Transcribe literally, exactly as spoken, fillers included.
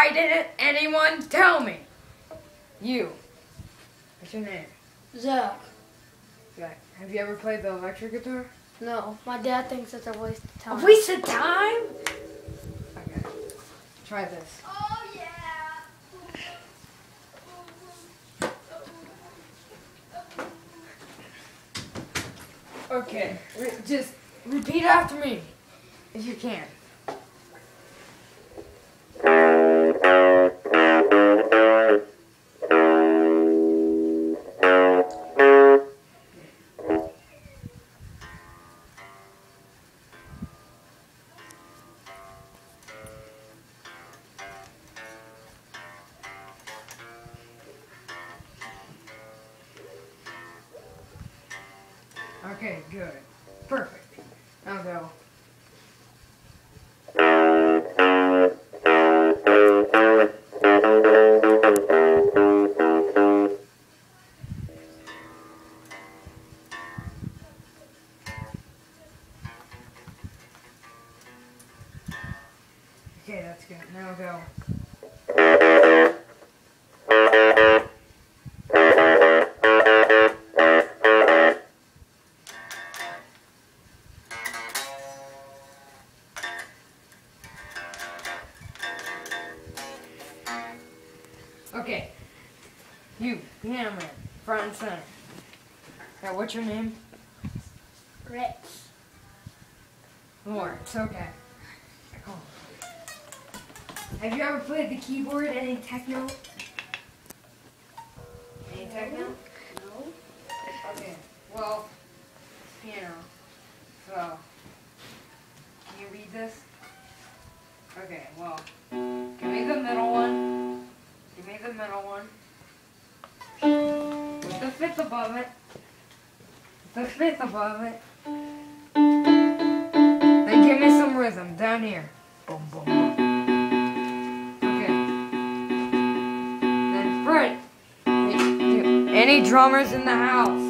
Why didn't anyone tell me? You. What's your name? Zach. Zach. Have you ever played the electric guitar? No, my dad thinks it's a waste of time. A waste of time? Okay. Try this. Oh, yeah. Okay. Re just repeat after me, if you can. Okay, good. Perfect. Now go. Okay, that's good. Now go. Okay, you, piano man, front and center. Now, what's your name? Rex. Lawrence, okay. Cool. Have you ever played the keyboard, any techno? Any techno? No. Okay, well, piano. So, can you read this? Okay, well, give me the middle one. Give me the middle one. With the fifth above it. The fifth above it. Then give me some rhythm down here. Boom, boom, boom. Okay. Then Fred. Any drummers in the house?